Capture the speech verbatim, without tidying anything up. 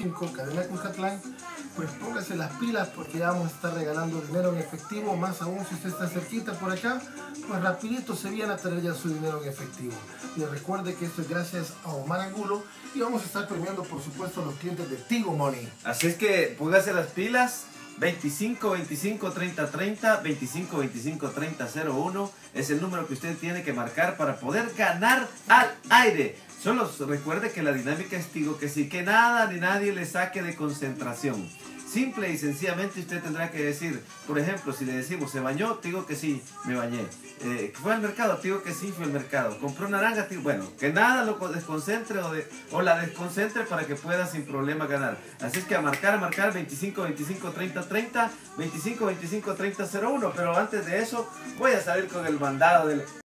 cinco, Cadena Cuscatlán, pues póngase las pilas porque ya vamos a estar regalando dinero en efectivo, más aún si usted está cerquita por acá, pues rapidito se viene a tener ya su dinero en efectivo. Y recuerde que esto es gracias a Omar Angulo y vamos a estar premiando por supuesto a los clientes de Tigo Money. Así es que póngase las pilas. Veinticinco, veinticinco, treinta, treinta, veinticinco, veinticinco, treinta, cero uno es el número que usted tiene que marcar para poder ganar al aire. Solo recuerde que la dinámica es Tigo que sí, que nada ni nadie le saque de concentración. Simple y sencillamente usted tendrá que decir, por ejemplo, si le decimos, ¿se bañó? Digo que sí, me bañé. Eh, ¿Fue al mercado? Digo que sí, fue al mercado. ¿Compró naranja? Digo, bueno, que nada lo desconcentre o, de, o la desconcentre para que pueda sin problema ganar. Así es que a marcar, a marcar veinticinco, veinticinco, treinta, treinta, veinticinco, veinticinco, treinta, cero uno. Pero antes de eso, voy a salir con el mandado del...